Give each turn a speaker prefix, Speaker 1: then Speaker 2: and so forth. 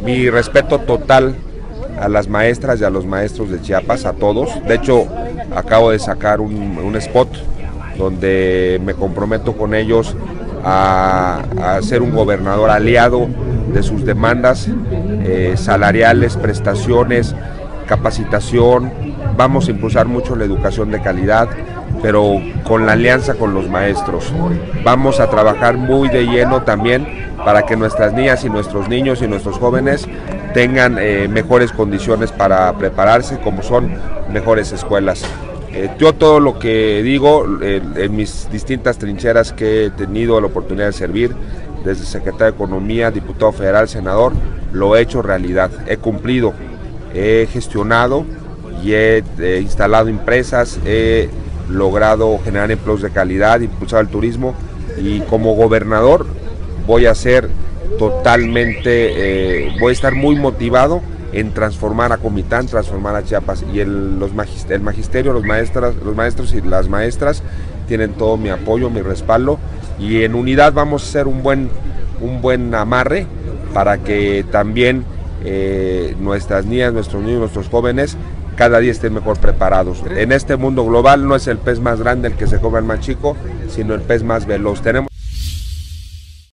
Speaker 1: Mi respeto total a las maestras y a los maestros de Chiapas, a todos. De hecho, acabo de sacar un spot donde me comprometo con ellos a ser un gobernador aliado de sus demandas salariales, prestaciones, capacitación. Vamos a impulsar mucho la educación de calidad, pero con la alianza con los maestros. Vamos a trabajar muy de lleno también para que nuestras niñas y nuestros niños y nuestros jóvenes tengan mejores condiciones para prepararse, como son mejores escuelas. Yo todo lo que digo en mis distintas trincheras que he tenido la oportunidad de servir, desde secretario de Economía, diputado federal, senador, lo he hecho realidad, he cumplido, he gestionado y he instalado empresas, he logrado generar empleos de calidad, impulsar el turismo, y como gobernador voy a ser totalmente, voy a estar muy motivado en transformar a Comitán, transformar a Chiapas, y el magisterio, los maestros y las maestras tienen todo mi apoyo, mi respaldo, y en unidad vamos a hacer un buen amarre para que también nuestras niñas, nuestros niños, nuestros jóvenes cada día estén mejor preparados. En este mundo global no es el pez más grande el que se come al más chico, sino el pez más veloz.